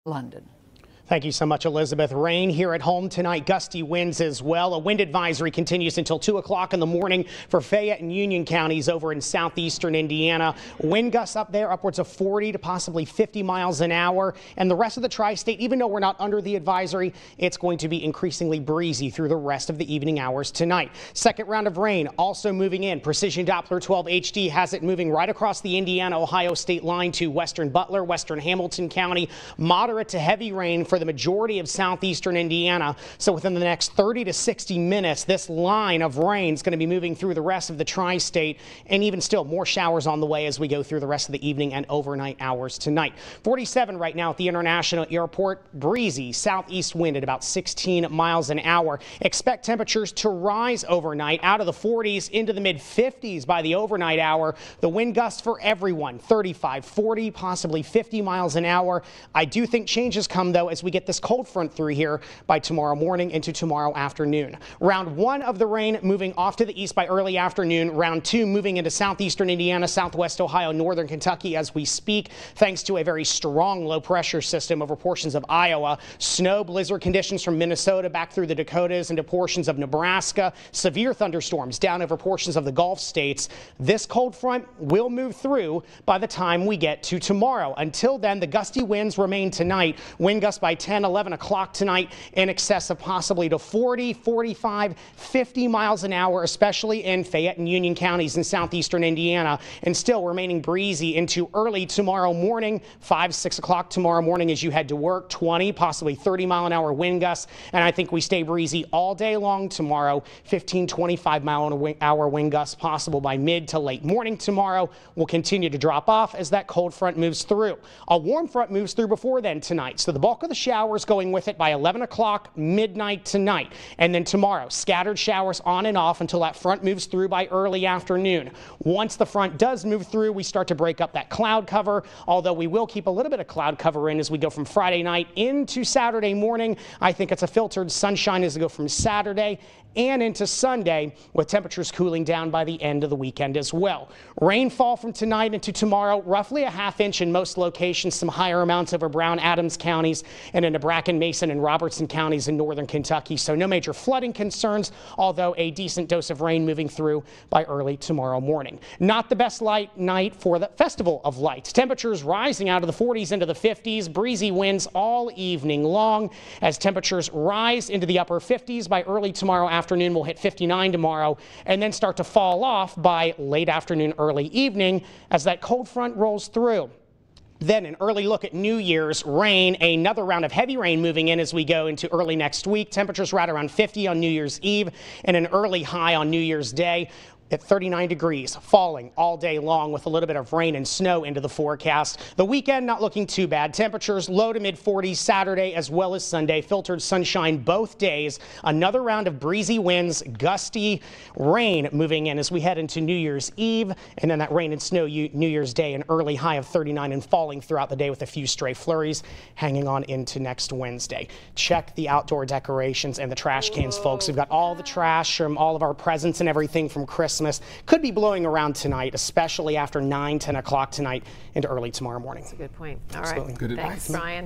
London. Thank you so much, Elizabeth. Rain here at home tonight, gusty winds as well. A wind advisory continues until 2 o'clock in the morning for Fayette and Union counties over in southeastern Indiana. Wind gusts up there upwards of 40 to possibly 50 miles an hour. And the rest of the tri-state, even though we're not under the advisory, it's going to be increasingly breezy through the rest of the evening hours tonight. Second round of rain also moving in. Precision Doppler 12 HD has it moving right across the Indiana-Ohio state line to western Butler, western Hamilton County. Moderate to heavy rain for the majority of southeastern Indiana. So within the next 30 to 60 minutes, this line of rain is going to be moving through the rest of the tri-state, and even still more showers on the way as we go through the rest of the evening and overnight hours tonight. 47 right now at the International Airport. Breezy southeast wind at about 16 miles an hour. Expect temperatures to rise overnight out of the 40s into the mid 50s by the overnight hour. The wind gusts for everyone 35, 40, possibly 50 miles an hour. I do think changes come though as we get this cold front through here by tomorrow morning into tomorrow afternoon. Round one of the rain moving off to the east by early afternoon. Round two moving into southeastern Indiana, southwest Ohio, northern Kentucky as we speak, thanks to a very strong low pressure system over portions of Iowa. Snow, blizzard conditions from Minnesota back through the Dakotas into portions of Nebraska. Severe thunderstorms down over portions of the Gulf states. This cold front will move through by the time we get to tomorrow. Until then, the gusty winds remain tonight. Wind gusts by 10, 11 o'clock tonight in excess of possibly to 40, 45, 50 miles an hour, especially in Fayette and Union counties in southeastern Indiana, and still remaining breezy into early tomorrow morning, 5, 6 o'clock tomorrow morning as you head to work, 20, possibly 30 mile an hour wind gusts. And I think we stay breezy all day long tomorrow, 15, 25 mile an hour wind gusts possible by mid to late morning tomorrow. Will continue to drop off as that cold front moves through. A warm front moves through before then tonight, so the bulk of the showers going with it by 11 o'clock midnight tonight. And then tomorrow, scattered showers on and off until that front moves through by early afternoon. Once the front does move through, we start to break up that cloud cover, although we will keep a little bit of cloud cover in as we go from Friday night into Saturday morning. I think it's a filtered sunshine as we go from Saturday and into Sunday, with temperatures cooling down by the end of the weekend as well. Rainfall from tonight into tomorrow, roughly a ½ inch in most locations, some higher amounts over Brown, Adams counties, and into Bracken, Mason, and Robertson counties in northern Kentucky. So no major flooding concerns, although a decent dose of rain moving through by early tomorrow morning. Not the best light night for the Festival of Lights. Temperatures rising out of the 40s into the 50s, breezy winds all evening long as temperatures rise into the upper 50s by early tomorrow afternoon. We'll hit 59 tomorrow and then start to fall off by late afternoon, early evening as that cold front rolls through. Then an early look at New Year's rain, another round of heavy rain moving in as we go into early next week. Temperatures right around 50 on New Year's Eve and an early high on New Year's Day at 39 degrees, falling all day long with a little bit of rain and snow into the forecast. The weekend not looking too bad. Temperatures low to mid 40s Saturday as well as Sunday. Filtered sunshine both days. Another round of breezy winds, gusty rain moving in as we head into New Year's Eve, and then that rain and snow New Year's Day, an early high of 39 and falling throughout the day with a few stray flurries hanging on into next Wednesday. Check the outdoor decorations and the trash cans, folks. We've got all the trash from all of our presents and everything from Christmas. Could be blowing around tonight, especially after 9, 10 o'clock tonight into early tomorrow morning. That's a good point. All Absolutely. right. Good advice. Thanks, Brian.